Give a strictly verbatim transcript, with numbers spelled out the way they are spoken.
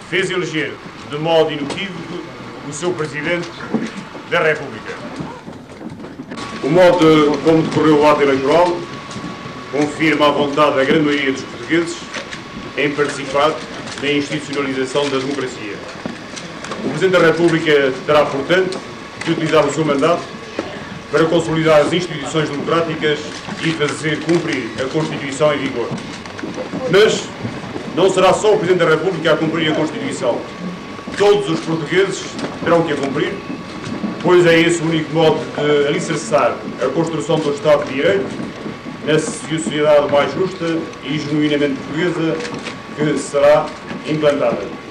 fez eleger de modo inequívoco o seu Presidente da República. O modo como decorreu o ato eleitoral confirma a vontade da grande maioria dos portugueses em participar na institucionalização da democracia. O Presidente da República terá, portanto, de utilizar o seu mandato para consolidar as instituições democráticas e fazer cumprir a Constituição em vigor. Mas não será só o Presidente da República a cumprir a Constituição. Todos os portugueses terão que a cumprir, pois é esse o único modo de alicerçar a construção do Estado de Direito na sociedade mais justa e genuinamente portuguesa que será implantada.